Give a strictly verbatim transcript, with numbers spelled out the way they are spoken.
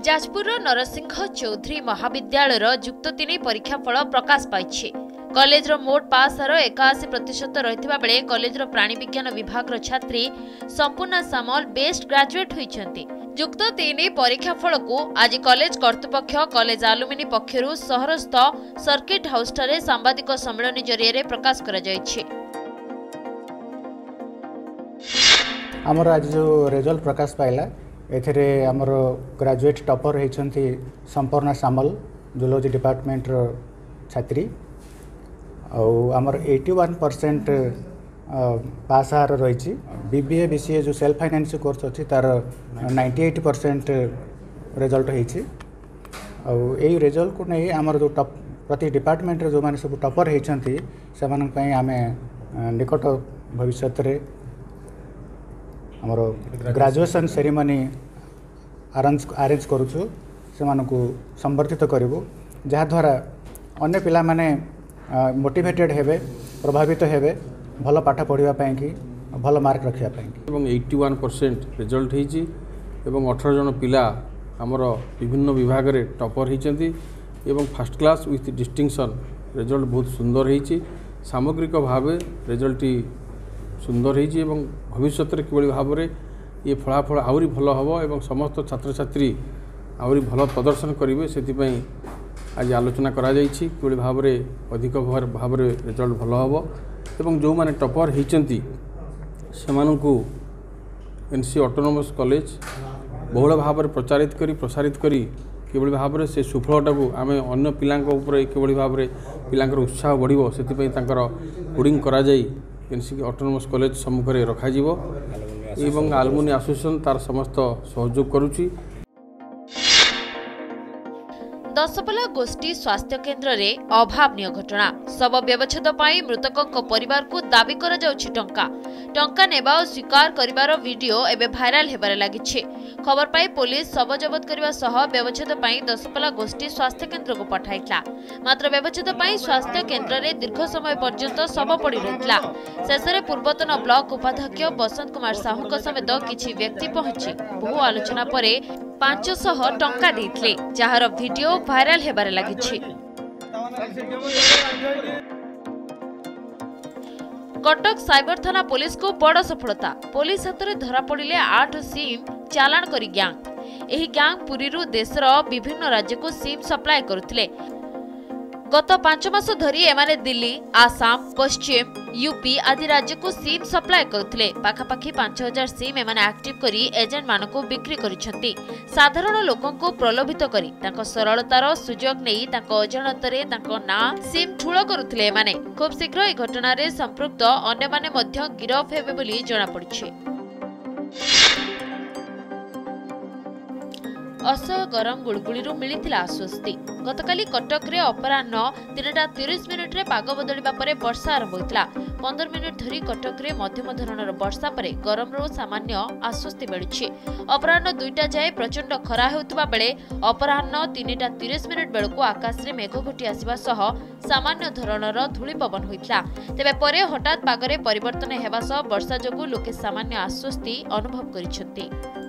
जाजपुर नरसिंह चौधरी महाविद्यालय युक्त तीन परीक्षा फल प्रकाश पाई। कॉलेज मोट पास हार एकाशी प्रतिशत रही बेले कॉलेज प्राणी विज्ञान विभाग छात्री संपूर्ण सामल बेस्ट ग्रेजुएट होती। युक्त तीन परीक्षा फल को आज कॉलेज कर्तृपक्ष कॉलेज आलुमिनी पक्षर सहरस्थ सर्किट हाउस ठारे सांबादिक सम्मेलन जरिए प्रकाश कर आमर आज जो रिजल्ट प्रकाश पाइला एथिरे आमर ग्रेजुएट टॉपर होती संपूर्ण सामल जूलॉजी डिपार्टमेंट छात्री आमर इक्यासी परसेंट पास हार रही। बीबीए बीसीए जो सेल्फ फाइनेंस कोर्स अच्छी तार अट्ठानवे परसेंट रिजल्ट होई। रिजल्ट को नहीं आमर जो टॉप प्रति डिपार्टमेंट जो मैंने सब टॉपर होती से आम निकट भविष्य आमर ग्रेजुएशन सेरेमनी अरेंज अरेंज करूछु से मानकु संबर्धित करिवु जहाद्वारा अन्य पिला माने मोटिवेटेड हेबे प्रभावित हेबे भल पाठ पढ़िबा पई कि भल मार्क रखिया पई कि एवं इक्यासी परसेंट रिजल्ट हेछि एवं अठारह जन पिला हमर विभिन्न विभाग रे टॉपर हेछंती एवं first class with distinction result बहुत सुंदर हेछि। सामग्रिक भाव रिजल्ट सुंदर होती भविष्य में किभली भाव में ये फलाफल आहरी भल हम और समस्त छात्र छात्री आहरी भल प्रदर्शन करेंगे से आज आलोचना करा किभली भाव में अधिक भाव में रिजल्ट भल हम और जो मैंने टॉपर होती से एनसी ऑटोनोमस कॉलेज बहुल भाव में प्रचारित करी प्रसारित करी किभली भाव में से सुफलटा को आम अन्य पिलांक ऊपर किभली भाव में पिलांकर उत्साह बढ़िबो सेति तांकर कोडिंग करा जाई एनसी ऑटोनोमस कॉलेज सम्मुख में रखा एवं आलुमिनी एसोसिएशन तार समस्त सहयोग करुची। दशपल्ला गोष्ठी स्वास्थ्य केन्द्र रे अभावनीय घटना शव व्यवच्छेद पाई मृतकों परिवार को दाबी करा जाउछि टंका टंका नेबा और स्वीकार करिवार वीडियो एबे भाइराल हेबारे लागिछि। खबर पाई पुलिस शव जबत करबा सह व्यवच्छेद पाई दशपल्ला गोष्ठी स्वास्थ्य केन्द्र को पठाइतला। मात्र व्यवच्छेद पाई स्वास्थ्य केन्द्र रे दीर्घ समय पर्यंत शव पड़ी रहितला। शेषरे पूर्वतन ब्लॉक उपाध्यक्ष बसंत कुमार साहू समेत किछि व्यक्ति पहुंची बहु आलोचना परे पांच सौ टंका देइतले जहार वीडियो भाइराल हेबारे लागिछि। कटक साइबर थाना पुलिस को बड़ सफलता पुलिस हाथ में धरा पड़े आठ सिम चालाण करी गैंग। एही गैंग पुरीरू देशर विभिन्न राज्य को सिम सप्लाय करुथिले। गत पांच मास धरी एमाने दिल्ली आसाम पश्चिम यूपी आदि राज्य को सिम सप्लाय करुथिले। पाखापाखी पांच हजार सिम एमाने एक्टिव करी एजेंट मानको बिक्री करिसंती। साधारण लोकों को प्रलोभित करी तांको सरलतार सुजोग नेई तांको अजाणतरे तांको ना सिम ठुळ करुथिले। एमाने खूब शीघ्र ए घटना रे संपृक्त अन्य माने मध्य गिरफ हेबे बोली जणा पड़िछि। असह्य गरम गुड़गुड़ी मिली आश्वस्ति गतकाली कटक रे अपराह्न तीनटा तीस मिनिट रे पाग बदलिबा परे वर्षा आरंभ होइतला। पंद्रह मिनिट धरी कटक रे मध्यम धरणर वर्षा परे गरम रो सामान्य आश्वस्ति मिलुछि। अपराह्न दुईटा जाए प्रचंड खरा हेउतबा बेले अपराह्न तीनटा तीस मिनिट बेलको आकाश रे मेघ घोटी आसीबा सह सामान्य धरणर धूली पवन होइतला। तेबे परे हठात पागरे परिवर्तन हेबा सह वर्षा जोगु लोके सामान्य आश्वस्ति अनुभव करिसंती।